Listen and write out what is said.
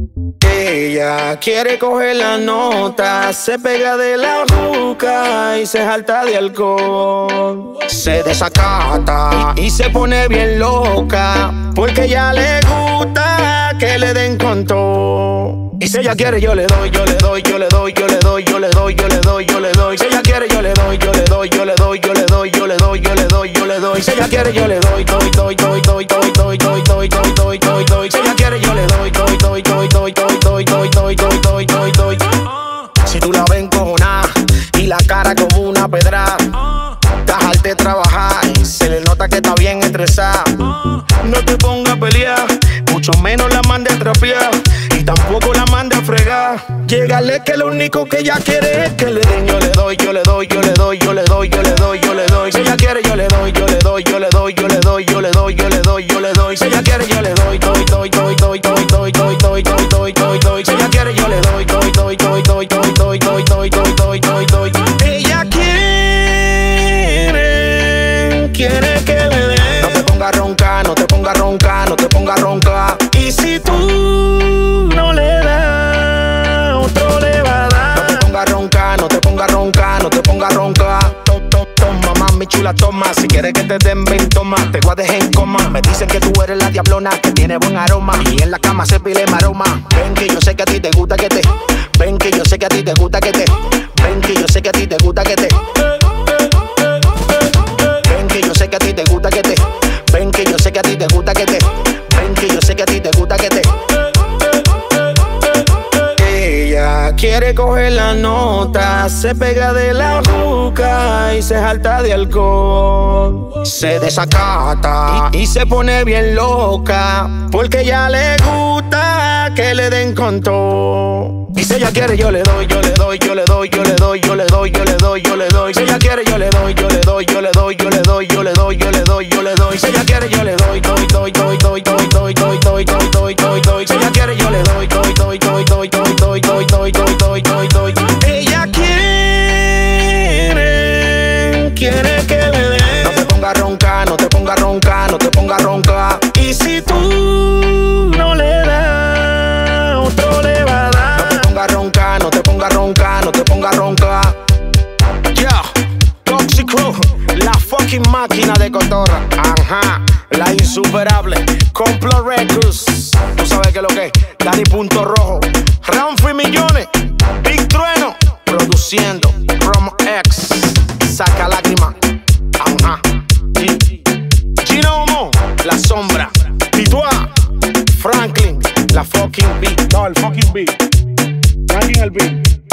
Ella quiere coger la nota, se pega de la juca y se jalta de alcohol. Se desacata y se pone bien loca, porque ella le gusta que le den con todo. Y si ella quiere yo le doy, yo le doy, yo le doy, yo le doy, yo le doy, yo le doy, yo le doy. Si ella quiere yo le doy, yo le doy, yo le doy, yo le doy, yo le doy, yo le doy, yo le doy. Si ella quiere yo le doy, doy, doy, doy, doy, doy, doy, doy, doy, doy, doy, doy, doy. Si ella quiere yo le doy, doy, doy, doy, doy, doy, doy, doy, doy, doy, doy, doy. Si tú la ves encojonada y la cara como una pedra, estás harta de trabajar y se le nota que está bien estresada. No te pongas a pelear, mucho menos la mande a trapear y tampoco la mande a fregar. Llégale que lo único que ella quiere es que le den. Yo le doy, yo le doy, yo le doy, yo le doy, yo le doy, yo le doy. Si ella quiere yo le doy, yo le doy, yo le doy, yo le doy, yo le doy, yo le doy, yo le doy. Si ella quiere yo le doy, doy, doy, doy, doy, doy, doy, doy, doy, doy, doy, doy, doy. Si ella quiere yo le doy, doy, doy, doy, doy, doy, doy, doy, doy, doy, doy, doy, doy. Ella quiere que le den. No te pongas ronca, no te pongas ronca, no te pongas ronca. Y si tú no le das, otro le va a dar. No te pongas ronca, no te pongas ronca, no te pongas ronca. Toma, mami chula, toma. Si quieres que te den, ven, toma. Te voy a dejar en coma. Me dicen que tú eres la diablona, que tiene buen aroma. Y en la cama se pile maroma. Ven que yo sé que a ti te gusta que te. Ven que yo sé que a ti te gusta que te. Ven que yo sé que a ti te gusta que te. Ven que yo sé que a ti te gusta que te. Ven que yo sé que a ti te gusta que te. Ven que yo sé que a ti te gusta que te. Ella quiere coger la nota, se pega de la juca y se jalta de alcohol. Se desacata y se pone bien loca, porque ella le gusta que le den con todo. Y si ella quiere yo le doy, yo le doy, yo le doy, yo le doy, yo le doy, yo le doy, yo le doy. Si ella quiere yo le doy, yo le doy, yo le doy, yo le doy, yo le doy, yo le doy, yo le doy. Si ella quiere yo le doy, doy, doy, doy, doy, doy, doy, doy, doy, doy, doy, doy, doy. Si ella quiere yo le doy, doy, doy, doy, doy, doy, doy, doy, doy, doy, doy, doy. Ella quiere que le den. No te pongas ronca, no te pongas ronca, no te pongas ronca. Y si tú no le das, otro le va a dar. No te pongas ronca, no te pongas ronca, no te pongas ronca. Yeah, Toxic Crew, la fucking máquina de cotorra. Ajá, la insuperable Complot Records. Tú sabes que lo que es Dani Punto Rojo, Ramfri Millones, Big Trueno, produciendo Promo X, Saca Lágrima. Ajá, Gino Mo, La Sombra, Titua, Franklin, la fucking beat. No, el fucking beat. Franklin el beat.